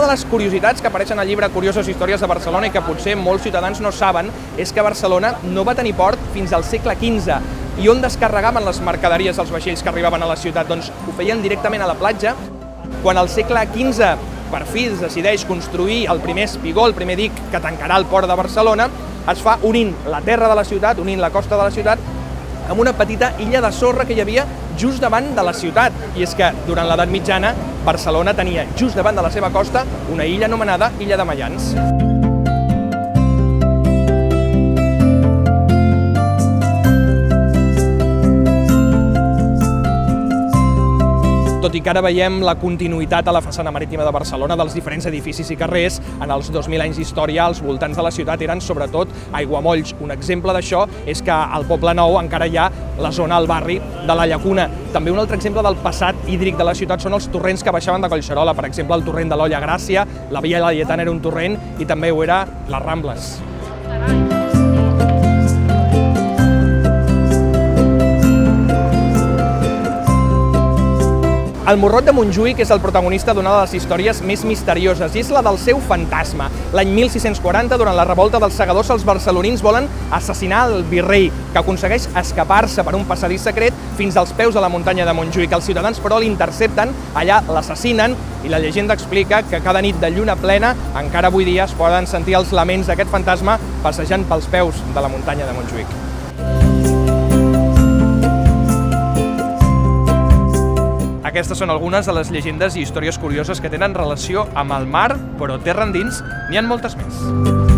les curiositats que apareixen al llibre Curioses històries de Barcelona i que potser molts ciutadans no saben és que Barcelona no va tenir port fins al segle XV. I on descarregaven les mercaderies els vaixells que arribaven a la ciutat? Doncs ho feien directament a la platja. Quan al segle XV per fi es decideix construir el primer espigó, el primer dic que tancarà el port de Barcelona, es fa unint la terra de la ciutat, unint la costa de la ciutat, amb una petita illa de sorra que hi havia just davant de la ciutat. I és que durant l'edat mitjana Barcelona tenia just davant de la seva costa una illa anomenada Illa de Maians. Tot i que ara veiem la continuïtat a la façana marítima de Barcelona dels diferents edificis i carrers, en els 2.000 anys d'història als voltants de la ciutat eren sobretot aiguamolls. Un exemple d'això és que al Poble Nou encara hi ha la zona, el barri de la Llacuna. També un altre exemple del passat hídric de la ciutat són els torrents que baixaven de Collserola, per exemple el torrent de l'Olla Gràcia, la Via Laietana era un torrent i també ho era les Rambles. El Morrot de Montjuïc és el protagonista d'una de les històries més misterioses i és la del seu fantasma. L'any 1640, durant la revolta dels segadors, els barcelonins volen assassinar el virrei, que aconsegueix escapar-se per un passadís secret fins als peus de la muntanya de Montjuïc. Els ciutadans, però, l'intercepten, allà l'assassinen i la llegenda explica que cada nit de lluna plena, encara avui dia, es poden sentir els laments d'aquest fantasma passejant pels peus de la muntanya de Montjuïc. Aquestes són algunes de les llegendes i històries curioses que tenen relació amb el mar, però terra endins n'hi ha moltes més.